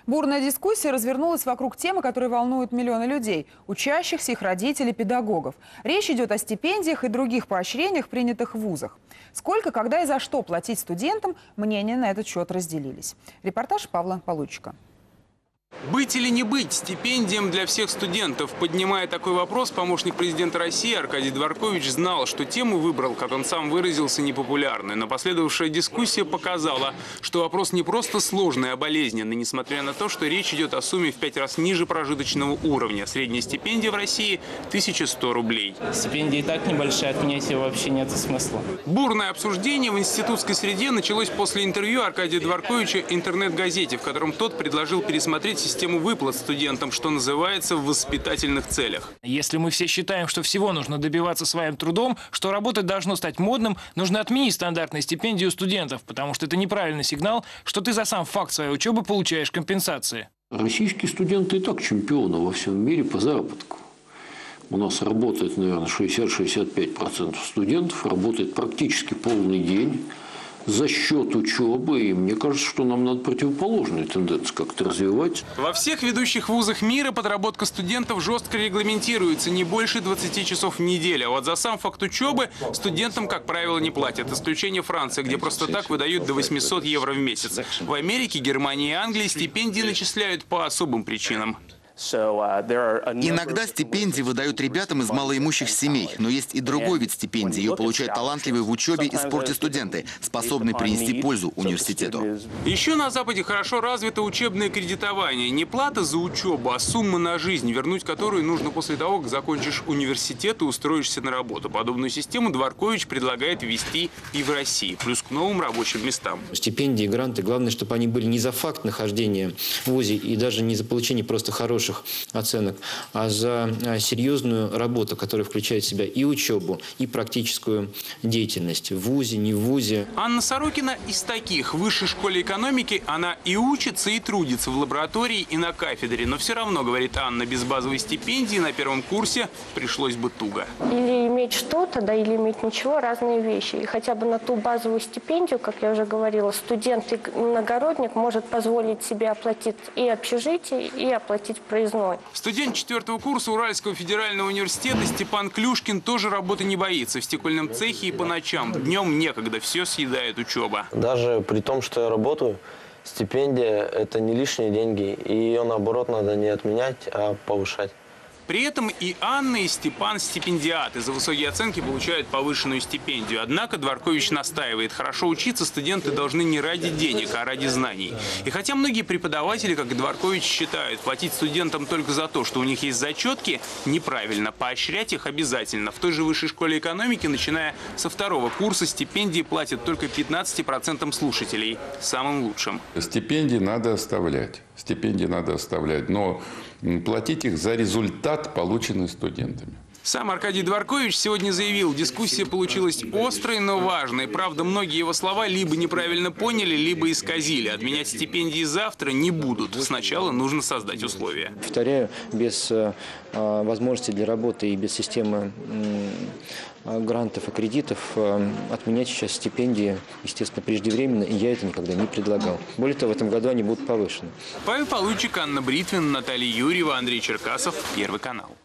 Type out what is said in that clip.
Бурная дискуссия развернулась вокруг темы, которая волнует миллионы людей – учащихся, их родителей, педагогов. Речь идет о стипендиях и других поощрениях, принятых в вузах. Сколько, когда и за что платить студентам, мнения на этот счет разделились. Репортаж Павла Получика. Быть или не быть стипендиям для всех студентов? Поднимая такой вопрос, помощник президента России Аркадий Дворкович знал, что тему выбрал, как он сам выразился, непопулярной. Но последовавшая дискуссия показала, что вопрос не просто сложный, а болезненный, несмотря на то, что речь идет о сумме в 5 раз ниже прожиточного уровня. Средняя стипендия в России – 1100 рублей. Стипендия и так небольшая, отменять ее вообще нет смысла. Бурное обсуждение в институтской среде началось после интервью Аркадия Дворковича интернет-газете, в котором тот предложил пересмотреть систему выплат студентам, что называется, в воспитательных целях. Если мы все считаем, что всего нужно добиваться своим трудом, что работать должно стать модным, нужно отменить стандартные стипендии у студентов, потому что это неправильный сигнал, что ты за сам факт своей учебы получаешь компенсации. Российские студенты и так чемпионы во всем мире по заработку. У нас работает, наверное, 60-65% студентов, работает практически полный день за счет учебы, и мне кажется, что нам надо противоположную тенденцию как-то развивать. Во всех ведущих вузах мира подработка студентов жестко регламентируется, не больше 20 часов в неделю. А вот за сам факт учебы студентам, как правило, не платят. Исключение Франции, где просто так выдают до 800 евро в месяц. В Америке, Германии и Англии стипендии начисляют по особым причинам. Иногда стипендии выдают ребятам из малоимущих семей, но есть и другой вид стипендий. Ее получают талантливые в учебе и спорте студенты, способные принести пользу университету. Еще на Западе хорошо развито учебное кредитование. Не плата за учебу, а сумма на жизнь, вернуть которую нужно после того, как закончишь университет и устроишься на работу. Подобную систему Дворкович предлагает ввести и в России, плюс к новым рабочим местам. Стипендии, гранты, главное, чтобы они были не за факт нахождения в вузе и даже не за получение просто хороших оценок, а за серьезную работу, которая включает в себя и учебу, и практическую деятельность в вузе, не в вузе. Анна Сорокина из таких. В высшей школе экономики она и учится, и трудится в лаборатории, и на кафедре. Но все равно, говорит Анна, без базовой стипендии на первом курсе пришлось бы туго. Или иметь что-то, да, или иметь ничего, разные вещи. И хотя бы на ту базовую стипендию, как я уже говорила, студент и иногородник может позволить себе оплатить и общежитие, и оплатить проездной. Студент 4-го курса Уральского федерального университета Степан Клюшкин тоже работы не боится. В стекольном цехе и по ночам. Днем некогда, все съедает учеба. Даже при том, что я работаю, стипендия – это не лишние деньги. И ее, наоборот, надо не отменять, а повышать. При этом и Анна, и Степан стипендиаты. За высокие оценки получают повышенную стипендию. Однако Дворкович настаивает, хорошо учиться студенты должны не ради денег, а ради знаний. И хотя многие преподаватели, как и Дворкович, считают, платить студентам только за то, что у них есть зачетки, неправильно. Поощрять их обязательно. В той же высшей школе экономики, начиная со 2-го курса, стипендии платят только 15% слушателей. Самым лучшим. Стипендии надо оставлять. Стипендии надо оставлять, но платить их за результат, полученный студентами. Сам Аркадий Дворкович сегодня заявил, дискуссия получилась острой, но важной. Правда, многие его слова либо неправильно поняли, либо исказили. Отменять стипендии завтра не будут. Сначала нужно создать условия. Повторяю, без возможности для работы и без системы грантов и кредитов отменять сейчас стипендии, естественно, преждевременно, и я это никогда не предлагал. Более того, в этом году они будут повышены. Павел Получик, Анна Бритвин, Наталья Юрьева, Андрей Черкасов, Первый канал.